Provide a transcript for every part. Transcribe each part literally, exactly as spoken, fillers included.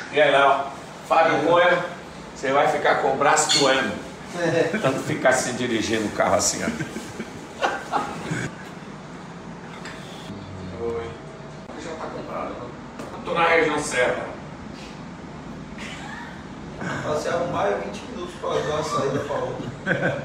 E aí, Léo? Fábio Cunha, você vai ficar com o braço doendo. Tanto ficar se dirigindo o carro assim, ó. Oi. Já tá comprado, né? Tô na região Serra. Passei arrumar é vinte minutos para dar uma saída para outra.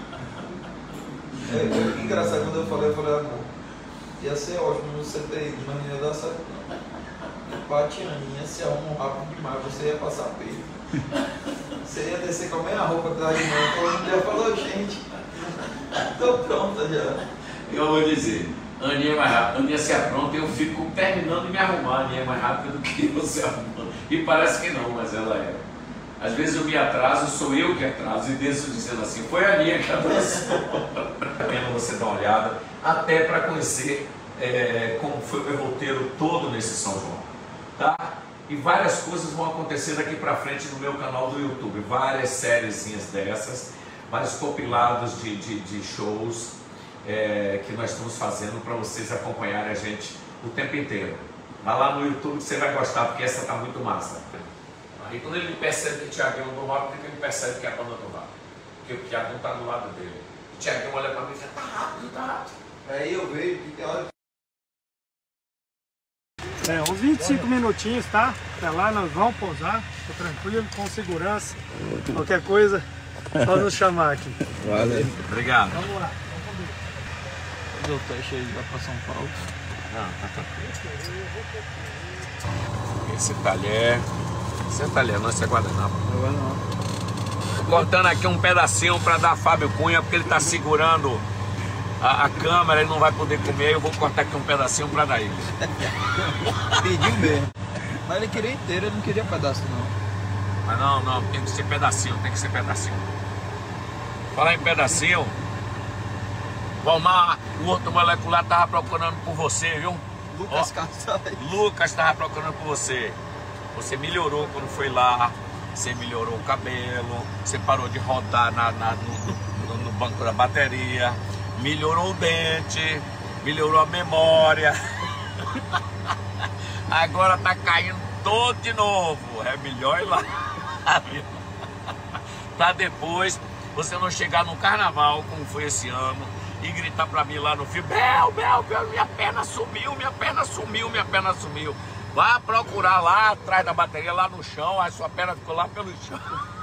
É, é engraçado, quando eu falei, eu falei, amor, ia ser ótimo você ter ido, mas não ia dar certo não. Empate aninha, se arruma rápido demais, você ia passar peito. Você ia descer com a meia roupa atrás de mim, todo mundo ia falar, gente, tô pronta já. Eu vou dizer, a Aninha é mais rápida, a Aninha se apronta e eu fico terminando de me arrumar, a Aninha é mais rápida do que você arrumando. E parece que não, mas ela é. Às vezes eu me atraso, sou eu que atraso, e desço dizendo assim, foi a Aninha que atrasou. É pena você dar uma olhada, até para conhecer é, como foi o meu roteiro todo nesse São João, tá? E várias coisas vão acontecer daqui para frente no meu canal do YouTube, várias sériezinhas dessas, vários compilados de, de, de shows é, que nós estamos fazendo para vocês acompanharem a gente o tempo inteiro. Vai lá no YouTube que você vai gostar, porque essa tá muito massa. Aí quando ele percebe que o Thiaguinho não vai, porque ele percebe que a banda não vai. Porque o Thiaguinho está do lado dele. O Thiaguinho olha para mim e diz, tá rápido, tá rápido. Aí eu vejo que tem hora. É, uns vinte e cinco minutinhos, tá? Até lá nós vamos pousar, tô tranquilo, com segurança. Qualquer coisa, só nos chamar aqui. Valeu. Obrigado. Vamos lá. Fazer o teste aí lá para São Paulo. Não, tá tranquilo. Esse talher. Esse talher, não, esse é guardanapo. Tô cortando aqui um pedacinho para dar a Fábio Cunha, porque ele tá segurando a, a câmera, ele não vai poder comer. Eu vou cortar aqui um pedacinho para dar ele. Pediu mesmo. Mas ele queria inteiro, ele não queria pedaço não. Mas não, não, tem que ser pedacinho, tem que ser pedacinho. Falar em pedacinho, Valmar, o outro molecular tava procurando por você, viu? Lucas Cartaz. Lucas tava procurando por você. Você melhorou quando foi lá, você melhorou o cabelo, você parou de rodar na, na, no, no, no banco da bateria, melhorou o dente, melhorou a memória. Agora tá caindo todo de novo. É melhor ir lá. Pra depois você não chegar no carnaval, como foi esse ano, e gritar pra mim lá no filme, Bel, Bel, Bel, minha perna sumiu, minha perna sumiu, minha perna sumiu. Vá procurar lá atrás da bateria, lá no chão, a sua perna ficou lá pelo chão.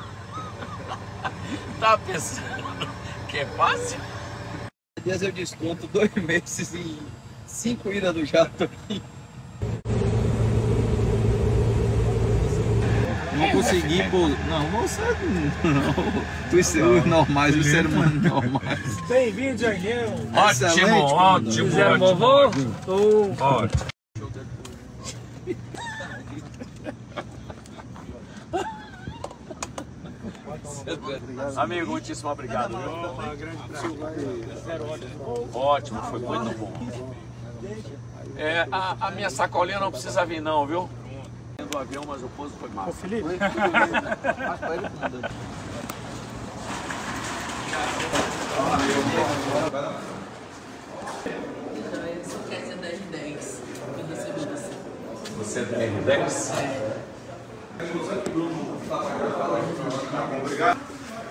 Tá pensando que é fácil? Dias eu desconto dois meses em cinco idas do jato aqui. Não consegui, pô. Não, você não. Os seres normais, os seres humanos normais. Bem-vindo, Thiaguinho. Ótimo, ótimo, Fizeram ótimo. vovô? Ótimo. Amigo, muitíssimo obrigado. Ótimo, foi muito bom. É, a, a minha sacolinha não precisa vir não, viu? Do avião, mas o pouso foi massa. Ô, Felipe. Eu sou Kézia da R dez. Eu recebi você. Você é da R dez? Obrigado.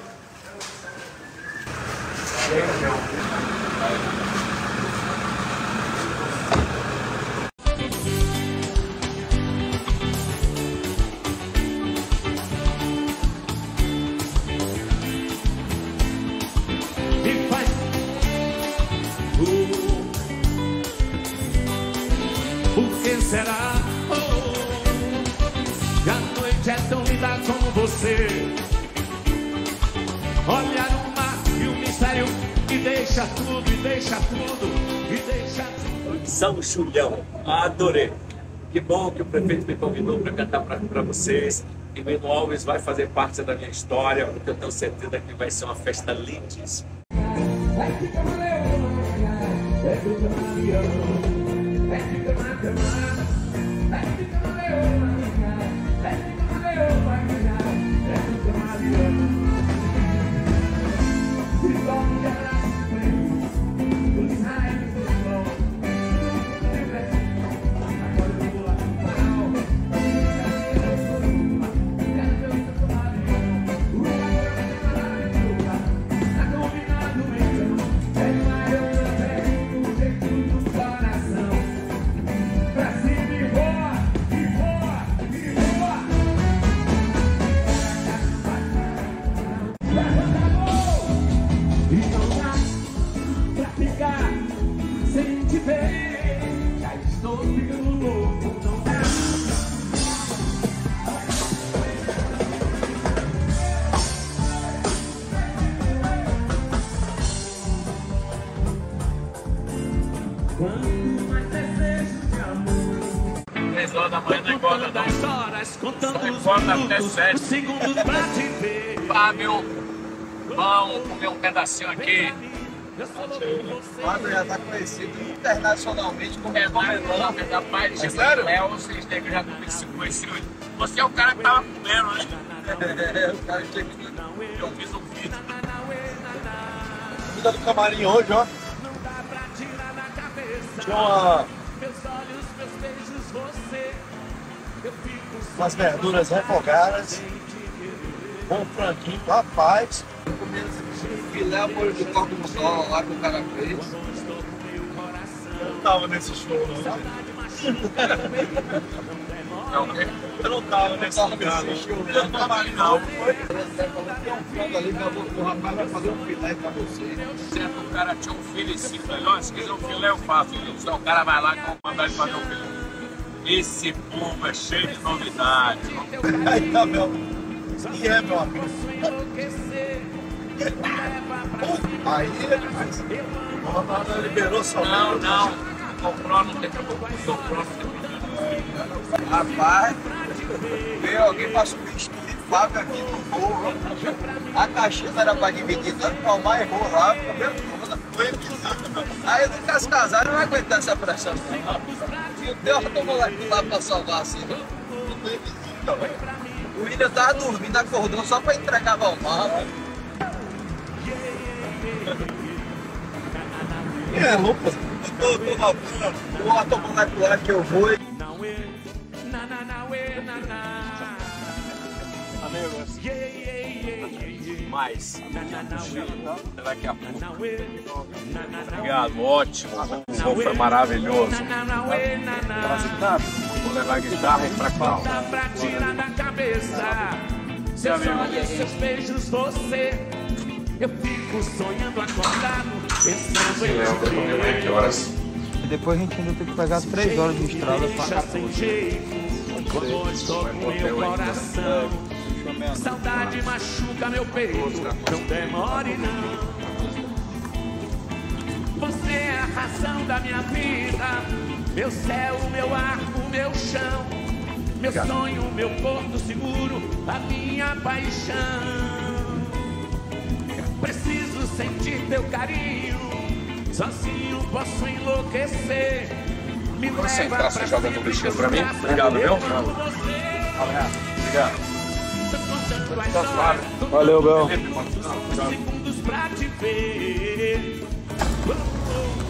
Por que será? Oh, que a noite é tão linda como você. Olhar o mar e o mistério e deixa tudo, e deixa tudo, e deixa tudo. São Julião, adorei. Que bom que o prefeito me convidou para cantar para vocês. E Mino Alves vai fazer parte da minha história, porque eu tenho certeza que vai ser uma festa lindíssima. horas da manhã não engorda não. Não engorda até sete. Fábio, vamos comer um pedacinho aqui. O Fábio já está conhecido internacionalmente como É, mas não, é da paz de Léo, vocês têm que já se conheciam. Você é o cara que tava comendo, né? É, o cara chega aqui. Eu fiz um vídeo. Comida do camarim hoje, ó. Tinha uma... umas verduras refogadas. Bom franguinho, rapaz. Filé a molho de corpo do sol lá que o cara fez. Eu não tava nesse show, não. É o quê? Eu não tava nesse lugar, não. Eu não tava ali, não. Tem um frango ali, o rapaz vai fazer um filé pra você. Certo, o cara tinha um filho e cinco melhores, se quiser um filé eu faço. Então o cara vai lá e vou mandar ele fazer um filé. Esse povo é cheio de novidades. Aí tá, meu. E é, meu amigo. Aí, mas... o rapaz não liberou só. Não, não. Comprou, não tem problema. Comprou, não tem problema. Rapaz, veio alguém pra substituir Fábio aqui no povo. A caixinha era pra dividir, tanto pra mal errou lá, comeu toda. Foi aí o Lucas Casar não vai aguentar essa pressão. E o Deus tomou lá pra salvar assim. Não tem vizinho também. O William tava dormindo, acordou só pra entregar a Valmar. É, roupa. Eu tô, tô na o automolecular que eu vou. Amigos. Mas, daqui a pouco. Obrigado, ótimo. O som foi maravilhoso. Vou levar a guitarra e pra cá. Pra tirar da cabeça. Seus olhos, seus beijos, você. Eu fico sonhando acordado, pensando em Que horas? E depois a gente ainda tem que pegar três horas de estrada pra sem jeito. Voz toca o meu coração. Saudade machuca meu peito. Não demore não. Você é a razão da minha vida. Meu céu, meu ar, o meu chão. Meu sonho, meu porto seguro. A minha paixão. Preciso sentir teu carinho. Sozinho posso enlouquecer. Me Você leva entrar, pra você joga no sempre lixo que pra mim? eu Obrigado, viu? amo você. Obrigado. Tá suave. Valeu, Bel. Segundos pra te ver. Oh, oh.